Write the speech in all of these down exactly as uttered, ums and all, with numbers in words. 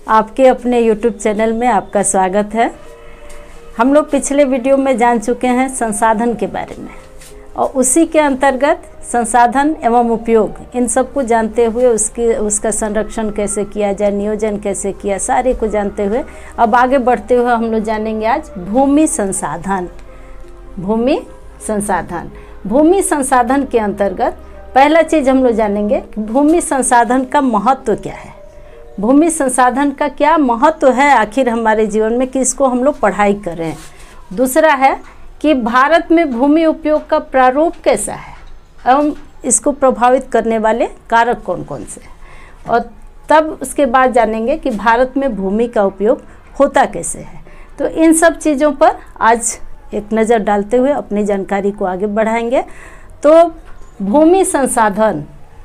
आपके अपने YouTube channel में आपका स्वागत है। हम लोग पिछले वीडियो में जान चुके हैं संसाधन के बारे में और उसी के अंतर्गत संसाधन एवं उपयोग इन सब को जानते हुए उसकी उसका संरक्षण कैसे किया जाए, नियोजन कैसे किया, सारे को जानते हुए अब आगे बढ़ते हुए हम लोग जानेंगे आज भूमि संसाधन। भूमि संसाधन भूमि संसाधन के अंतर्गत पहला चीज़ हम लोग जानेंगे कि भूमि संसाधन का महत्व क्या है। भूमि संसाधन का क्या महत्व है आखिर हमारे जीवन में कि इसको हम लोग पढ़ाई करें। दूसरा है कि भारत में भूमि उपयोग का प्रारूप कैसा है एवं इसको प्रभावित करने वाले कारक कौन कौन से, और तब उसके बाद जानेंगे कि भारत में भूमि का उपयोग होता कैसे है। तो इन सब चीज़ों पर आज एक नज़र डालते हुए अपनी जानकारी को आगे बढ़ाएंगे। तो भूमि संसाधन,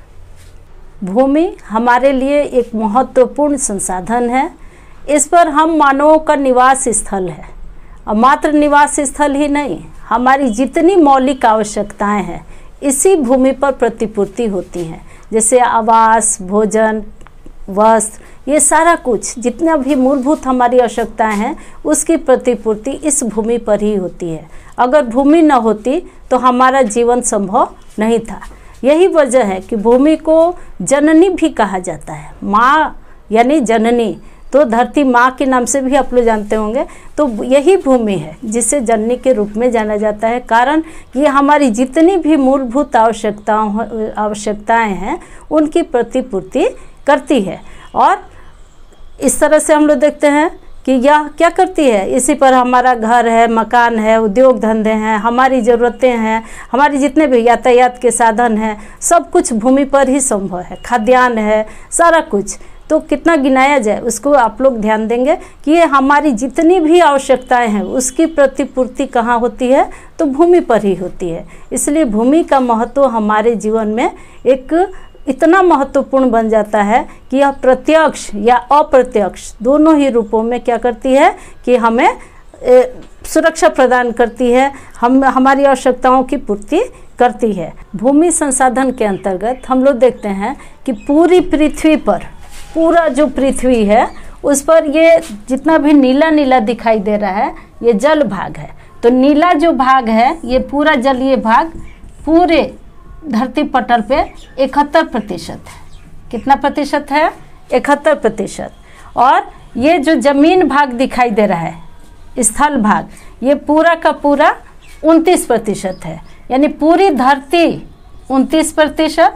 भूमि हमारे लिए एक महत्वपूर्ण संसाधन है। इस पर हम मानवों का निवास स्थल है और मात्र निवास स्थल ही नहीं, हमारी जितनी मौलिक आवश्यकताएं हैं इसी भूमि पर प्रतिपूर्ति होती हैं, जैसे आवास, भोजन, वस्त्र, ये सारा कुछ जितना भी मूलभूत हमारी आवश्यकताएं हैं उसकी प्रतिपूर्ति इस भूमि पर ही होती है। अगर भूमि न होती तो हमारा जीवन संभव नहीं था। यही वजह है कि भूमि को जननी भी कहा जाता है। माँ यानी जननी, तो धरती माँ के नाम से भी आप लोग जानते होंगे। तो यही भूमि है जिसे जननी के रूप में जाना जाता है, कारण ये हमारी जितनी भी मूलभूत आवश्यकताओं आवश्यकताएं हैं उनकी प्रतिपूर्ति करती है। और इस तरह से हम लोग देखते हैं कि यह क्या करती है, इसी पर हमारा घर है, मकान है, उद्योग धंधे हैं, हमारी ज़रूरतें हैं, हमारी जितने भी यातायात के साधन हैं, सब कुछ भूमि पर ही संभव है। खाद्यान्न है, सारा कुछ, तो कितना गिनाया जाए उसको आप लोग ध्यान देंगे कि ये हमारी जितनी भी आवश्यकताएं हैं उसकी प्रतिपूर्ति कहाँ होती है, तो भूमि पर ही होती है। इसलिए भूमि का महत्व हमारे जीवन में एक इतना महत्वपूर्ण बन जाता है कि यह प्रत्यक्ष या अप्रत्यक्ष दोनों ही रूपों में क्या करती है कि हमें ए, सुरक्षा प्रदान करती है, हम हमारी आवश्यकताओं की पूर्ति करती है। भूमि संसाधन के अंतर्गत हम लोग देखते हैं कि पूरी पृथ्वी पर, पूरा जो पृथ्वी है उस पर ये जितना भी नीला नीला दिखाई दे रहा है ये जल भाग है। तो नीला जो भाग है ये पूरा जलीय भाग पूरे धरती पटल पे इकहत्तर प्रतिशत है। कितना प्रतिशत है? इकहत्तर प्रतिशत। और ये जो जमीन भाग दिखाई दे रहा है, स्थल भाग, ये पूरा का पूरा उनतीस प्रतिशत है। यानी पूरी धरती उनतीस प्रतिशत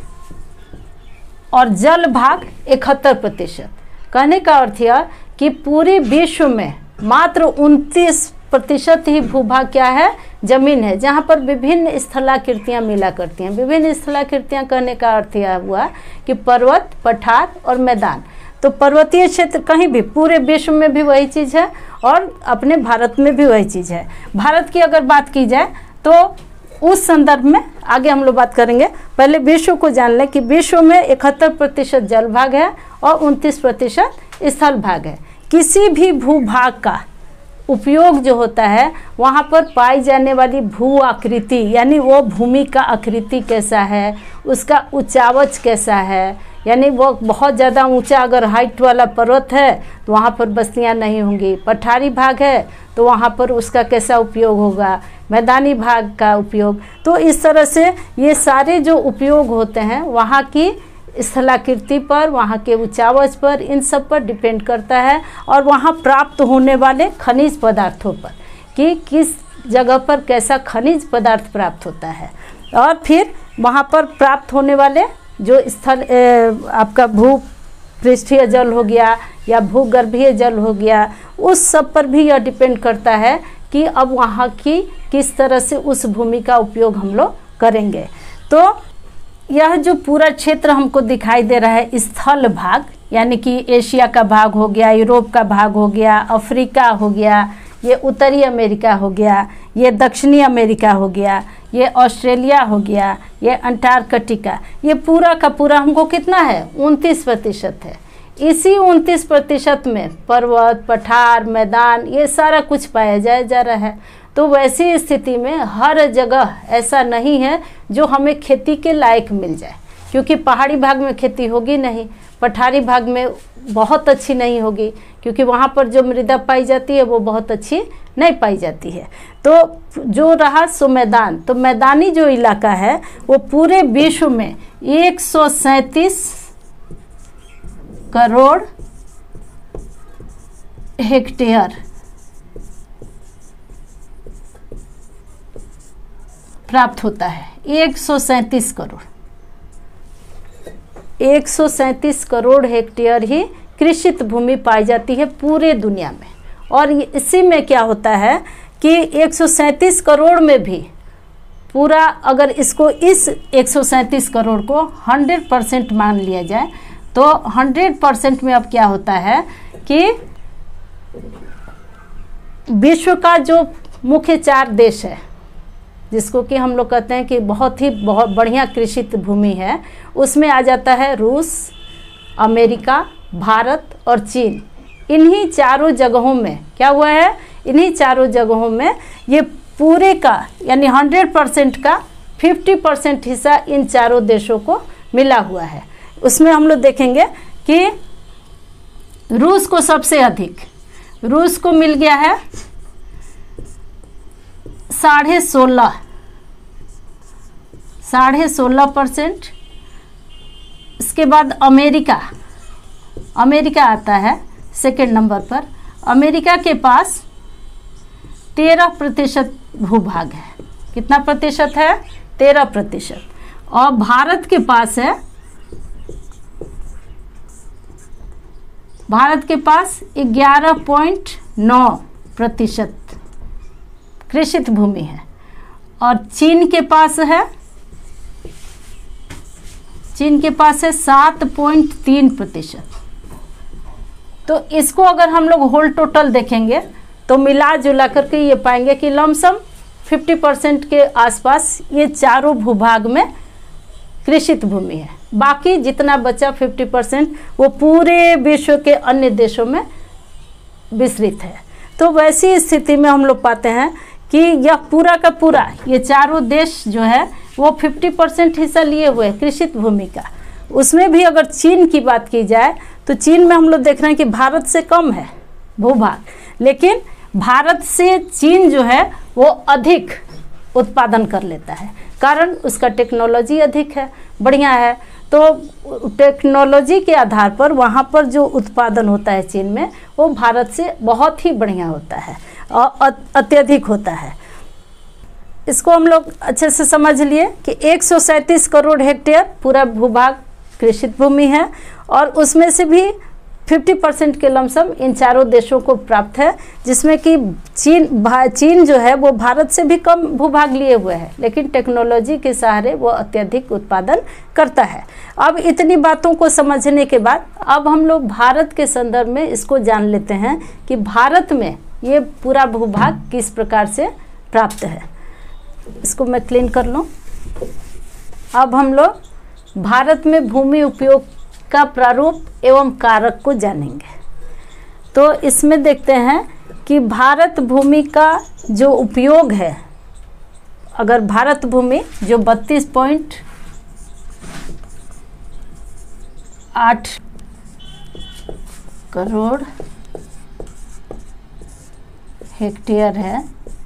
और जल भाग इकहत्तर प्रतिशत। कहने का अर्थ यह कि पूरी विश्व में मात्र उनतीस प्रतिशत ही भूभाग क्या है, जमीन है, जहाँ पर विभिन्न स्थलाकृतियाँ मिला करती हैं। विभिन्न स्थलाकृतियाँ कहने का अर्थ यह हुआ कि पर्वत, पठार और मैदान। तो पर्वतीय क्षेत्र कहीं भी पूरे विश्व में भी वही चीज़ है और अपने भारत में भी वही चीज़ है। भारत की अगर बात की जाए तो उस संदर्भ में आगे हम लोग बात करेंगे। पहले विश्व को जान लें कि विश्व में इकहत्तर प्रतिशत जल भाग है और उनतीस प्रतिशत स्थल भाग है। किसी भी भूभाग का उपयोग जो होता है वहाँ पर पाई जाने वाली भू आकृति, यानी वो भूमि का आकृति कैसा है, उसका ऊंचावच कैसा है, यानी वो बहुत ज़्यादा ऊंचा अगर हाइट वाला पर्वत है तो वहाँ पर बस्तियाँ नहीं होंगी। पठारी भाग है तो वहाँ पर उसका कैसा उपयोग होगा, मैदानी भाग का उपयोग। तो इस तरह से ये सारे जो उपयोग होते हैं वहाँ की स्थलाकृति पर, वहाँ के ऊंचावच पर, इन सब पर डिपेंड करता है। और वहाँ प्राप्त होने वाले खनिज पदार्थों पर कि किस जगह पर कैसा खनिज पदार्थ प्राप्त होता है, और फिर वहाँ पर प्राप्त होने वाले जो स्थल आपका भू पृष्ठीय जल हो गया या भूगर्भीय जल हो गया, उस सब पर भी यह डिपेंड करता है कि अब वहाँ की किस तरह से उस भूमि का उपयोग हम लोग करेंगे। तो यह जो पूरा क्षेत्र हमको दिखाई दे रहा है स्थल भाग, यानी कि एशिया का भाग हो गया, यूरोप का भाग हो गया, अफ्रीका हो गया, ये उत्तरी अमेरिका हो गया, ये दक्षिणी अमेरिका हो गया, ये ऑस्ट्रेलिया हो गया, ये अंटार्कटिका, ये पूरा का पूरा हमको कितना है, उनतीस प्रतिशत है। इसी उनतीस प्रतिशत में पर्वत, पठार, मैदान, ये सारा कुछ पाया जाया जा रहा है। तो वैसी स्थिति में हर जगह ऐसा नहीं है जो हमें खेती के लायक मिल जाए, क्योंकि पहाड़ी भाग में खेती होगी नहीं। पठारी भाग में बहुत अच्छी नहीं होगी, क्योंकि वहाँ पर जो मृदा पाई जाती है वो बहुत अच्छी नहीं पाई जाती है। तो जो रहा सो मैदान, तो मैदानी जो इलाका है वो पूरे विश्व में एक सौ सैंतीस करोड़ हेक्टेयर प्राप्त होता है। एक सौ सैंतीस करोड़ एक सौ सैंतीस करोड़ हेक्टेयर ही कृषित भूमि पाई जाती है पूरे दुनिया में। और इसी में क्या होता है कि एक सौ सैंतीस करोड़ में भी पूरा, अगर इसको इस एक सौ सैंतीस करोड़ को सौ परसेंट मान लिया जाए तो सौ परसेंट में अब क्या होता है कि विश्व का जो मुख्य चार देश है, जिसको कि हम लोग कहते हैं कि बहुत ही बहुत बढ़िया कृषित भूमि है, उसमें आ जाता है रूस, अमेरिका, भारत और चीन। इन्हीं चारों जगहों में क्या हुआ है, इन्हीं चारों जगहों में ये पूरे का यानी सौ परसेंट का पचास परसेंट हिस्सा इन चारों देशों को मिला हुआ है। उसमें हम लोग देखेंगे कि रूस को सबसे अधिक, रूस को मिल गया है साढ़े सोलह साढ़े सोलह परसेंट। इसके बाद अमेरिका अमेरिका आता है सेकेंड नंबर पर। अमेरिका के पास तेरह प्रतिशत भूभाग है। कितना प्रतिशत है? तेरह प्रतिशत। और भारत के पास है, भारत के पास ग्यारह पॉइंट नौ प्रतिशत कृषित भूमि है। और चीन के पास है चीन के पास है सात पॉइंट तीन प्रतिशत। तो इसको अगर हम लोग होल टोटल देखेंगे तो मिला जुला करके ये पाएंगे कि लमसम पचास परसेंट के आसपास ये चारों भूभाग में कृषित भूमि है। बाकी जितना बचा पचास परसेंट वो पूरे विश्व के अन्य देशों में विस्तृत है। तो वैसी स्थिति में हम लोग पाते हैं कि यह पूरा का पूरा ये चारों देश जो है वो पचास परसेंट हिस्सा लिए हुए हैं कृषित भूमि का। उसमें भी अगर चीन की बात की जाए तो चीन में हम लोग देख रहे हैं कि भारत से कम है भूभाग, लेकिन भारत से चीन जो है वो अधिक उत्पादन कर लेता है, कारण उसका टेक्नोलॉजी अधिक है, बढ़िया है। तो टेक्नोलॉजी के आधार पर वहाँ पर जो उत्पादन होता है चीन में वो भारत से बहुत ही बढ़िया होता है और अत्यधिक होता है। इसको हम लोग अच्छे से समझ लिए कि एक सौ सैंतीस करोड़ हेक्टेयर पूरा भूभाग कृषित भूमि है और उसमें से भी पचास परसेंट के लमसम इन चारों देशों को प्राप्त है, जिसमें कि चीन चीन जो है वो भारत से भी कम भूभाग लिए हुए है, लेकिन टेक्नोलॉजी के सहारे वो अत्यधिक उत्पादन करता है। अब इतनी बातों को समझने के बाद अब हम लोग भारत के संदर्भ में इसको जान लेते हैं कि भारत में ये पूरा भूभाग किस प्रकार से प्राप्त है। इसको मैं क्लीन कर लूँ। अब हम लोग भारत में भूमि उपयोग का प्रारूप एवं कारक को जानेंगे। तो इसमें देखते हैं कि भारत भूमि का जो उपयोग है, अगर भारत भूमि जो बत्तीस पॉइंट आठ करोड़ हेक्टेयर है,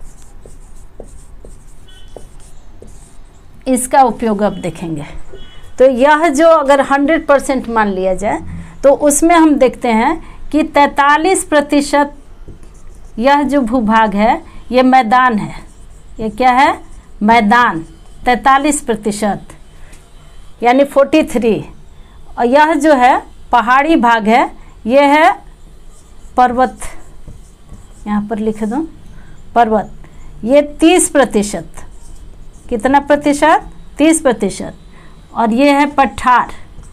इसका उपयोग अब देखेंगे। तो यह जो अगर सौ परसेंट मान लिया जाए तो उसमें हम देखते हैं कि तैंतालीस प्रतिशत यह जो भूभाग है ये मैदान है। ये क्या है? मैदान। तैंतालीस प्रतिशत यानी तैंतालीस। और यह जो है पहाड़ी भाग है, ये है पर्वत, यहाँ पर लिख दूँ पर्वत, ये तीस प्रतिशत। कितना प्रतिशत? तीस प्रतिशत। और ये है पठार,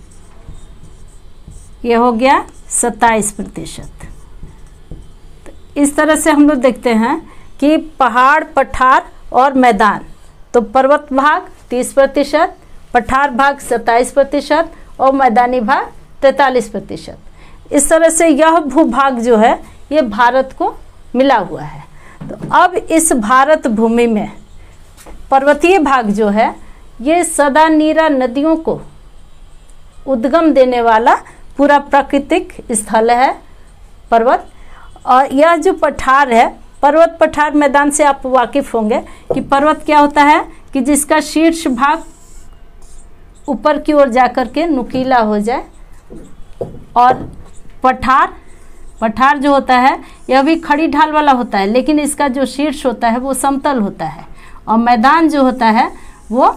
ये हो गया सत्ताईस प्रतिशत। इस तरह से हम लोग देखते हैं कि पहाड़, पठार और मैदान, तो पर्वत भाग तीस प्रतिशत, पठार भाग सत्ताईस प्रतिशत और मैदानी भाग तैंतालीस प्रतिशत। इस तरह से यह भूभाग जो है ये भारत को मिला हुआ है। तो अब इस भारत भूमि में पर्वतीय भाग जो है ये सदा नीरा नदियों को उद्गम देने वाला पूरा प्राकृतिक स्थल है पर्वत। और यह जो पठार है, पर्वत पठार मैदान से आप वाकिफ होंगे कि पर्वत क्या होता है कि जिसका शीर्ष भाग ऊपर की ओर जाकर के नुकीला हो जाए, और पठार पठार जो होता है यह भी खड़ी ढाल वाला होता है, लेकिन इसका जो शीर्ष होता है वो समतल होता है, और मैदान जो होता है वो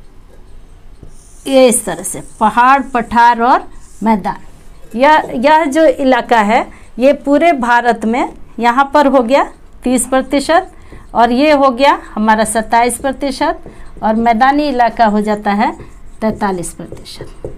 ये इस तरह से पहाड़, पठार और मैदान। यह यह जो इलाका है ये पूरे भारत में यहाँ पर हो गया तीस प्रतिशत, और ये हो गया हमारा सत्ताईस प्रतिशत, और मैदानी इलाका हो जाता है तैंतालीस प्रतिशत।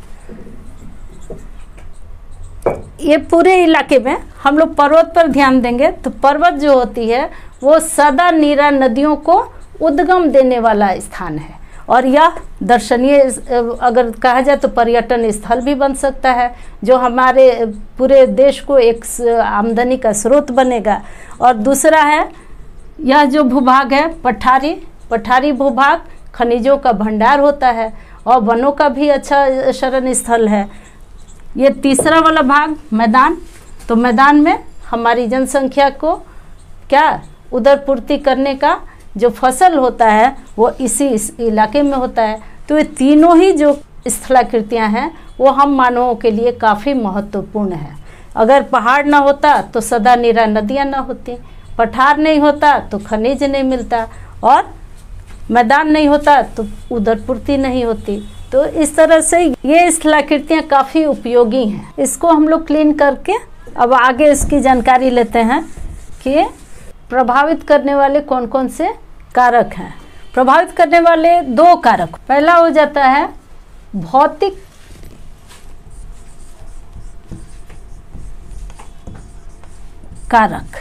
ये पूरे इलाके में हम लोग पर्वत पर ध्यान देंगे तो पर्वत जो होती है वो सदा नीरा नदियों को उद्गम देने वाला स्थान है, और यह दर्शनीय अगर कहा जाए तो पर्यटन स्थल भी बन सकता है, जो हमारे पूरे देश को एक आमदनी का स्रोत बनेगा। और दूसरा है यह जो भूभाग है पठारी पठारी भूभाग खनिजों का भंडार होता है, और वनों का भी अच्छा शरण स्थल है। ये तीसरा वाला भाग मैदान, तो मैदान में हमारी जनसंख्या को क्या उदर पूर्ति करने का जो फसल होता है वो इसी इस इलाके में होता है। तो ये तीनों ही जो स्थलाकृतियाँ हैं वो हम मानवों के लिए काफ़ी महत्वपूर्ण है। अगर पहाड़ ना होता तो सदा निरा नदियाँ ना होती, पठार नहीं होता तो खनिज नहीं मिलता, और मैदान नहीं होता तो उदर पूर्ति नहीं होती। तो इस तरह से ये स्थलाकृतियाँ काफ़ी उपयोगी हैं। इसको हम लोग क्लीन करके अब आगे इसकी जानकारी लेते हैं कि प्रभावित करने वाले कौन कौन से कारक हैं। प्रभावित करने वाले दो कारक, पहला हो जाता है भौतिक कारक,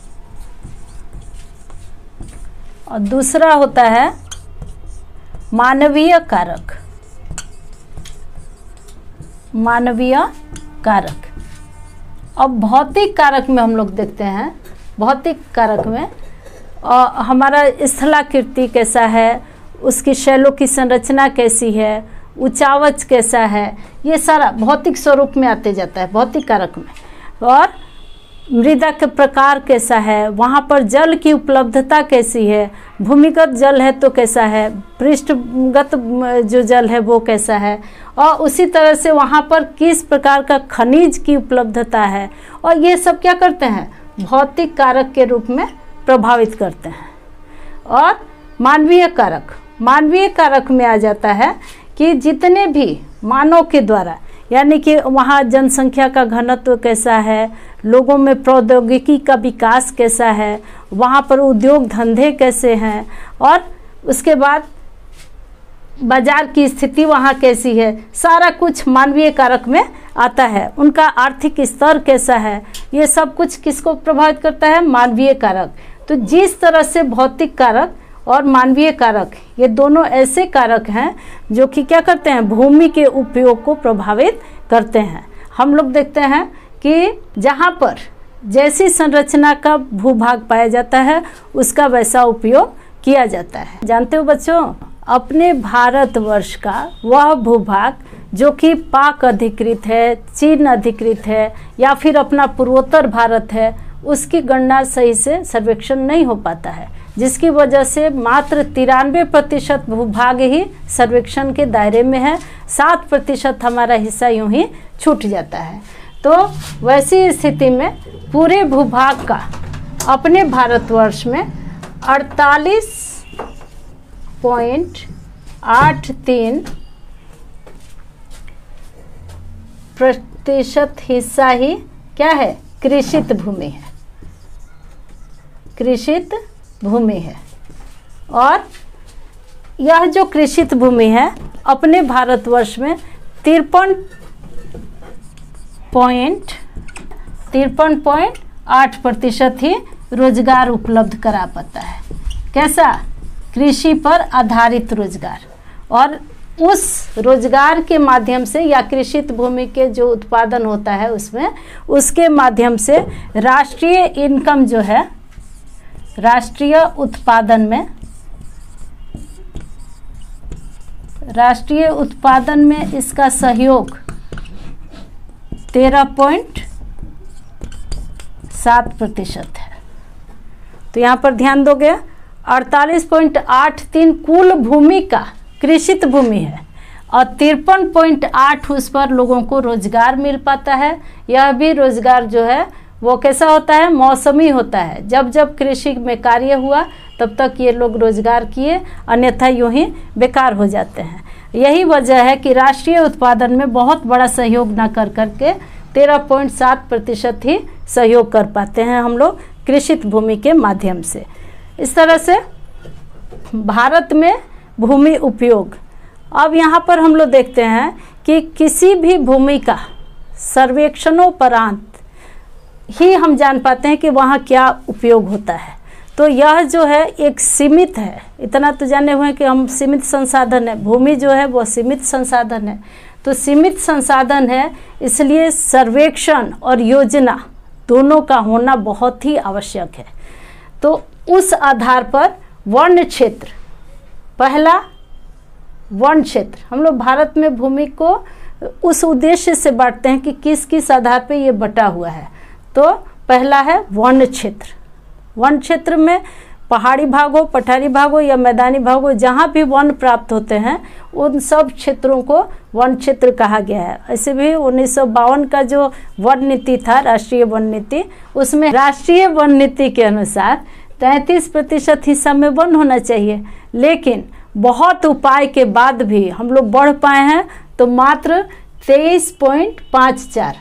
और दूसरा होता है मानवीय कारक। मानवीय कारक। अब भौतिक कारक में हम लोग देखते हैं, भौतिक कारक में आ, हमारा स्थलाकृति कैसा है, उसकी शैलों की संरचना कैसी है, ऊंचावच कैसा है, ये सारा भौतिक स्वरूप में आते जाता है भौतिक कारक में। और मृदा के प्रकार कैसा है, वहाँ पर जल की उपलब्धता कैसी है, भूमिगत जल है तो कैसा है, पृष्ठगत जो जल है वो कैसा है, और उसी तरह से वहाँ पर किस प्रकार का खनिज की उपलब्धता है, और ये सब क्या करते हैं भौतिक कारक के रूप में प्रभावित करते हैं। और मानवीय कारक, मानवीय कारक में आ जाता है कि जितने भी मानव के द्वारा, यानी कि वहाँ जनसंख्या का घनत्व कैसा है, लोगों में प्रौद्योगिकी का विकास कैसा है, वहाँ पर उद्योग धंधे कैसे हैं, और उसके बाद बाजार की स्थिति वहाँ कैसी है, सारा कुछ मानवीय कारक में आता है। उनका आर्थिक स्तर कैसा है, ये सब कुछ किसको प्रभावित करता है, मानवीय कारक। तो जिस तरह से भौतिक कारक और मानवीय कारक, ये दोनों ऐसे कारक हैं जो कि क्या करते हैं भूमि के उपयोग को प्रभावित करते हैं। हम लोग देखते हैं कि जहाँ पर जैसी संरचना का भूभाग पाया जाता है उसका वैसा उपयोग किया जाता है। जानते हो बच्चों, अपने भारतवर्ष का वह भूभाग जो कि पाक अधिकृत है, चीन अधिकृत है, या फिर अपना पूर्वोत्तर भारत है, उसकी गणना सही से सर्वेक्षण नहीं हो पाता है, जिसकी वजह से मात्र तिरानवे प्रतिशत भूभाग ही सर्वेक्षण के दायरे में है, सात प्रतिशत हमारा हिस्सा यूं ही छूट जाता है। तो वैसी स्थिति में पूरे भूभाग का अपने भारतवर्ष में अड़तालीस पॉइंट आठ तीन प्रतिशत हिस्सा ही क्या है, कृषित भूमि है, कृषित भूमि है। और यह जो कृषित भूमि है अपने भारतवर्ष में तिरपन पॉइंट तिरपन पॉइंट आठ प्रतिशत ही रोजगार उपलब्ध करा पाता है। कैसा, कृषि पर आधारित रोजगार, और उस रोजगार के माध्यम से या कृषित भूमि के जो उत्पादन होता है उसमें, उसके माध्यम से राष्ट्रीय इनकम जो है, राष्ट्रीय उत्पादन में राष्ट्रीय उत्पादन में इसका सहयोग तेरह पॉइंट सात प्रतिशत है। तो यहाँ पर ध्यान दोगे, अड़तालीस पॉइंट आठ तीन कुल भूमि का कृषित भूमि है और तिरपन पॉइंट आठ उस पर लोगों को रोजगार मिल पाता है। यह भी रोजगार जो है वो कैसा होता है, मौसमी होता है। जब जब कृषि में कार्य हुआ तब तक ये लोग रोजगार किए, अन्यथा यूं ही बेकार हो जाते हैं। यही वजह है कि राष्ट्रीय उत्पादन में बहुत बड़ा सहयोग न कर करके तेरह पॉइंट सात प्रतिशत ही सहयोग कर पाते हैं हम लोग कृषित भूमि के माध्यम से। इस तरह से भारत में भूमि उपयोग, अब यहाँ पर हम लोग देखते हैं कि किसी भी भूमि का सर्वेक्षणोपरांत ही हम जान पाते हैं कि वहाँ क्या उपयोग होता है। तो यह जो है एक सीमित है, इतना तो जाने हुए हैं कि हम सीमित संसाधन है, भूमि जो है वो सीमित संसाधन है। तो सीमित संसाधन है, इसलिए सर्वेक्षण और योजना दोनों का होना बहुत ही आवश्यक है। तो उस आधार पर वन क्षेत्र, पहला वन क्षेत्र, हम लोग भारत में भूमि को उस उद्देश्य से बांटते हैं कि किस किस आधार पे ये बटा हुआ है। तो पहला है वन क्षेत्र। वन क्षेत्र में पहाड़ी भाग हो, पठारी भाग हो या मैदानी भाग हो, जहाँ भी वन प्राप्त होते हैं उन सब क्षेत्रों को वन क्षेत्र कहा गया है। ऐसे भी उन्नीस सौ बावन का जो वन नीति था, राष्ट्रीय वन नीति, उसमें राष्ट्रीय वन नीति के अनुसार तैंतीस प्रतिशत हिस्सा में वन होना चाहिए, लेकिन बहुत उपाय के बाद भी हम लोग बढ़ पाए हैं तो मात्र तेईस पॉइंट पाँच चार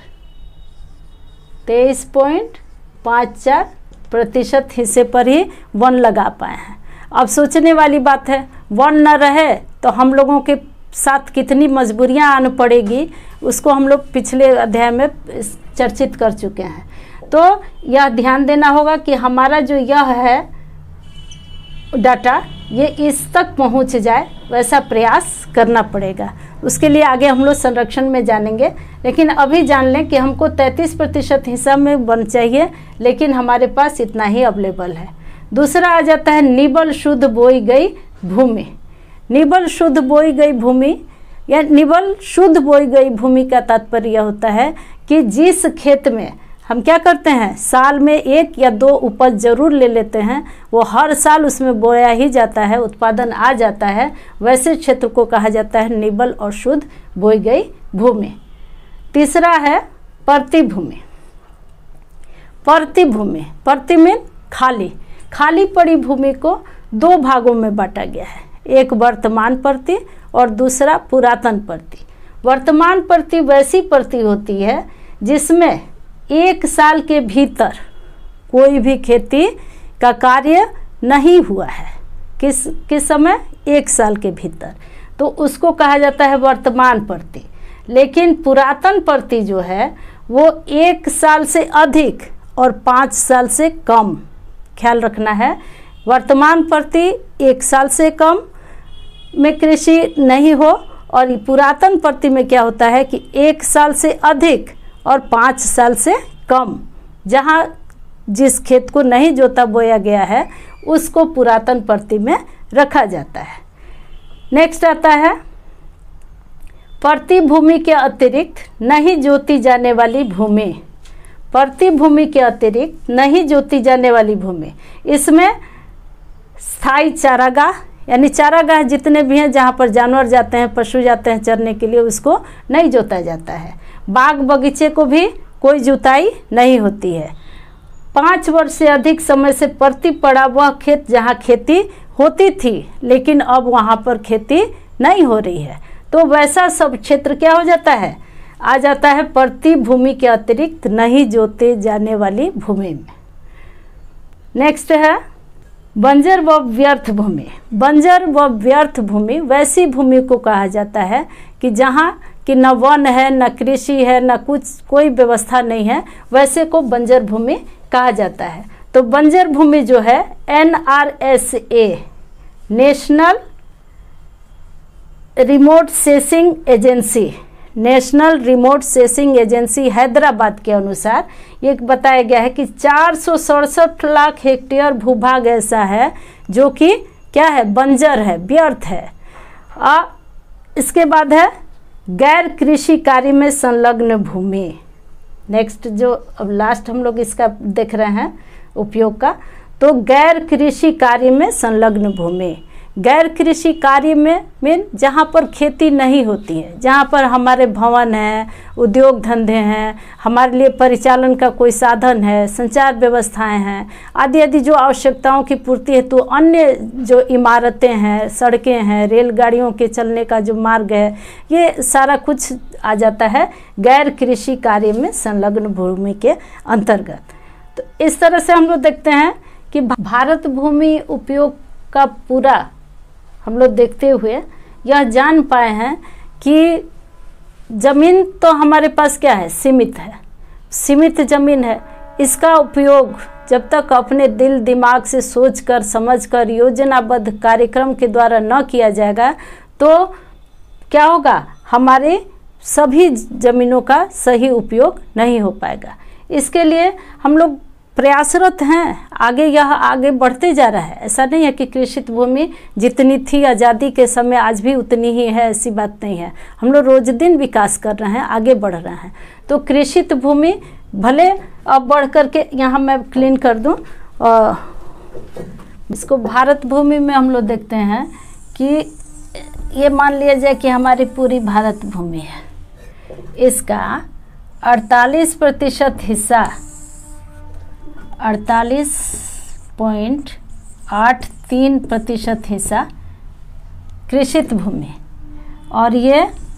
तेईस पॉइंट पाँच चार प्रतिशत हिस्से पर ही वन लगा पाए हैं। अब सोचने वाली बात है, वन न रहे तो हम लोगों के साथ कितनी मजबूरियां आनी पड़ेगी, उसको हम लोग पिछले अध्याय में चर्चित कर चुके हैं। तो यह ध्यान देना होगा कि हमारा जो यह है डाटा, ये इस तक पहुंच जाए वैसा प्रयास करना पड़ेगा। उसके लिए आगे हम लोग संरक्षण में जानेंगे, लेकिन अभी जान लें कि हमको तैंतीस प्रतिशत हिस्सा में वन चाहिए, लेकिन हमारे पास इतना ही अवेलेबल है। दूसरा आ जाता है निबल शुद्ध बोई गई भूमि। निबल शुद्ध बोई गई भूमि या निबल शुद्ध बोई गई भूमि का तात्पर्य होता है कि जिस खेत में हम क्या करते हैं, साल में एक या दो उपज जरूर ले लेते हैं, वो हर साल उसमें बोया ही जाता है, उत्पादन आ जाता है, वैसे क्षेत्र को कहा जाता है निबल और शुद्ध बोई गई भूमि। तीसरा है परती भूमि। परती भूमि, परती में खाली खाली पड़ी भूमि को दो भागों में बांटा गया है, एक वर्तमान परती और दूसरा पुरातन परती। वर्तमान परती वैसी परती होती है जिसमें एक साल के भीतर कोई भी खेती का कार्य नहीं हुआ है। किस किस समय, एक साल के भीतर, तो उसको कहा जाता है वर्तमान परती। लेकिन पुरातन परती जो है वो एक साल से अधिक और पाँच साल से कम, ख्याल रखना है। वर्तमान परती एक साल से कम में कृषि नहीं हो, और पुरातन परती में क्या होता है कि एक साल से अधिक और पाँच साल से कम, जहाँ जिस खेत को नहीं जोता बोया गया है उसको पुरातन परती में रखा जाता है। नेक्स्ट आता है परती भूमि के अतिरिक्त नहीं जोती जाने वाली भूमि। परती भूमि के अतिरिक्त नहीं जोती जाने वाली भूमि, इसमें स्थायी चारागाह यानी चारागाह जितने भी हैं जहाँ पर जानवर जाते हैं, पशु जाते हैं चरने के लिए, उसको नहीं जोता जाता है। बाग बगीचे को भी कोई जुताई नहीं होती है। पाँच वर्ष से अधिक समय से परती पड़ा वह खेत जहाँ खेती होती थी लेकिन अब वहाँ पर खेती नहीं हो रही है, तो वैसा सब क्षेत्र क्या हो जाता है, आ जाता है परती भूमि के अतिरिक्त नहीं जोते जाने वाली भूमि में। नेक्स्ट है बंजर व व्यर्थ भूमि। बंजर व व्यर्थ भूमि वैसी भूमि को कहा जाता है कि जहाँ कि न वन है, न कृषि है, न कुछ कोई व्यवस्था नहीं है, वैसे को बंजर भूमि कहा जाता है। तो बंजर भूमि जो है N R S A national remote sensing agency national remote sensing agency Hyderabad के अनुसार ये बताया गया है कि चार सौ सड़सठ लाख हेक्टेयर भूभाग ऐसा है जो कि क्या है, बंजर है, व्यर्थ है। आ, इसके बाद है गैर कृषि कार्य में संलग्न भूमि। नेक्स्ट जो अब लास्ट हम लोग इसका देख रहे हैं उपयोग का, तो गैर कृषि कार्य में संलग्न भूमि। गैर कृषि कार्य में मीन जहाँ पर खेती नहीं होती है, जहाँ पर हमारे भवन हैं, उद्योग धंधे हैं, हमारे लिए परिचालन का कोई साधन है, संचार व्यवस्थाएं हैं, आदि आदि जो आवश्यकताओं की पूर्ति हेतु तो अन्य जो इमारतें हैं, सड़कें हैं, रेलगाड़ियों के चलने का जो मार्ग है, ये सारा कुछ आ जाता है गैर कृषि कार्य में संलग्न भूमि के अंतर्गत। तो इस तरह से हम लोग देखते हैं कि भारत भूमि उपयोग का पूरा हम लोग देखते हुए यह जान पाए हैं कि ज़मीन तो हमारे पास क्या है, सीमित है, सीमित ज़मीन है। इसका उपयोग जब तक अपने दिल दिमाग से सोचकर समझकर योजनाबद्ध कार्यक्रम के द्वारा न किया जाएगा तो क्या होगा, हमारे सभी ज़मीनों का सही उपयोग नहीं हो पाएगा। इसके लिए हम लोग प्रयासरत हैं, आगे यह आगे बढ़ते जा रहा है। ऐसा नहीं है कि कृषित भूमि जितनी थी आज़ादी के समय आज भी उतनी ही है, ऐसी बात नहीं है। हम लोग रोज दिन विकास कर रहे हैं, आगे बढ़ रहे हैं। तो कृषित भूमि भले अब बढ़ कर के यहाँ मैं क्लीन कर दूँ, और इसको भारत भूमि में हम लोग देखते हैं कि ये मान लिया जाए कि हमारी पूरी भारत भूमि है, इसका अड़तालीस प्रतिशत हिस्सा अड़तालीस पॉइंट आठ तीन प्रतिशत हिस्सा कृषित भूमि, और ये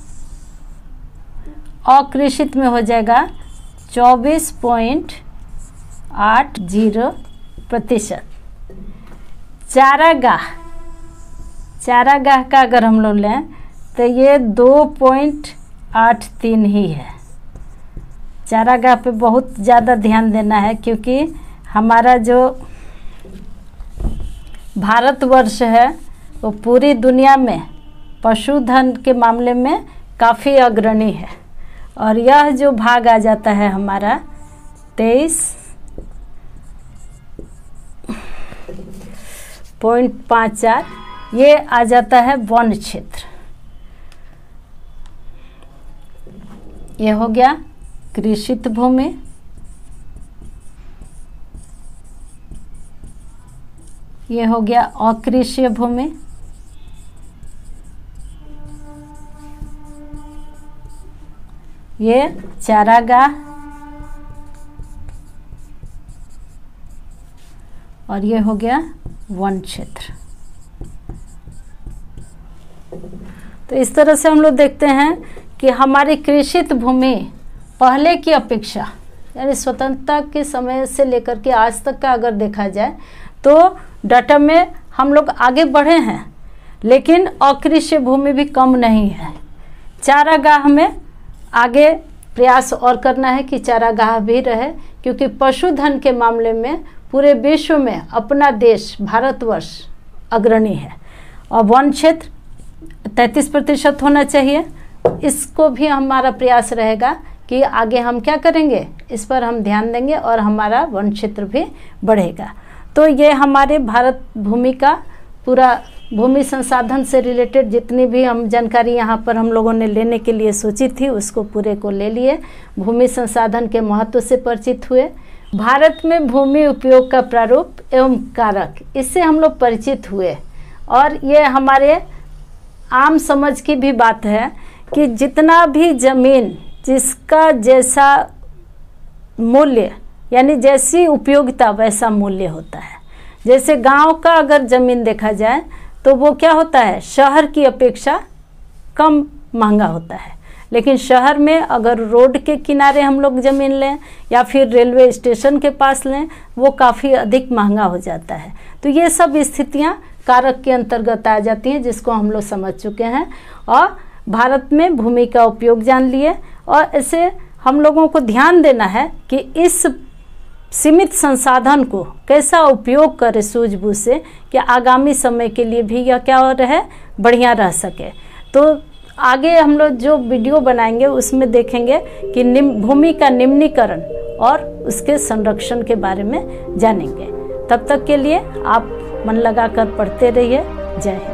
अकृषित में हो जाएगा चौबीस पॉइंट आठ जीरो प्रतिशत। चारागाह चारागाह का अगर हम लोग लें तो ये दो पॉइंट आठ तीन ही है। चारागाह पे बहुत ज़्यादा ध्यान देना है, क्योंकि हमारा जो भारतवर्ष है वो पूरी दुनिया में पशुधन के मामले में काफ़ी अग्रणी है। और यह जो भाग आ जाता है हमारा तेईस पॉइंट पाँच चार, ये आ जाता है वन क्षेत्र। ये हो गया कृषित भूमि, ये हो गया अकृषिय भूमि, ये चारागाह, और ये हो गया वन क्षेत्र। तो इस तरह से हम लोग देखते हैं कि हमारी कृषित भूमि पहले की अपेक्षा, यानी स्वतंत्रता के समय से लेकर के आज तक का अगर देखा जाए तो डाटा में हम लोग आगे बढ़े हैं, लेकिन अकृषि भूमि भी कम नहीं है। चारागाह में आगे प्रयास और करना है कि चारागाह भी रहे, क्योंकि पशुधन के मामले में पूरे विश्व में अपना देश भारतवर्ष अग्रणी है। और वन क्षेत्र तैंतीस प्रतिशत होना चाहिए। इसको भी हमारा प्रयास रहेगा कि आगे हम क्या करेंगे, इस पर हम ध्यान देंगे और हमारा वन क्षेत्र भी बढ़ेगा। तो ये हमारे भारत भूमि का पूरा भूमि संसाधन से रिलेटेड जितनी भी हम जानकारी यहाँ पर हम लोगों ने लेने के लिए सोची थी उसको पूरे को ले लिए। भूमि संसाधन के महत्व से परिचित हुए, भारत में भूमि उपयोग का प्रारूप एवं कारक, इससे हम लोग परिचित हुए। और ये हमारे आम समझ की भी बात है कि जितना भी ज़मीन जिसका जैसा मूल्य, यानी जैसी उपयोगिता वैसा मूल्य होता है। जैसे गांव का अगर ज़मीन देखा जाए तो वो क्या होता है, शहर की अपेक्षा कम महंगा होता है। लेकिन शहर में अगर रोड के किनारे हम लोग ज़मीन लें या फिर रेलवे स्टेशन के पास लें, वो काफ़ी अधिक महंगा हो जाता है। तो ये सब स्थितियाँ कारक के अंतर्गत आ जाती हैं, जिसको हम लोग समझ चुके हैं। और भारत में भूमि का उपयोग जान लिए, और ऐसे हम लोगों को ध्यान देना है कि इस सीमित संसाधन को कैसा उपयोग करें सूझबूझ से, कि आगामी समय के लिए भी यह क्या हो रहे, बढ़िया रह सके। तो आगे हम लोग जो वीडियो बनाएंगे उसमें देखेंगे कि निम भूमि का निम्नीकरण और उसके संरक्षण के बारे में जानेंगे। तब तक के लिए आप मन लगाकर पढ़ते रहिए। जय हिंद।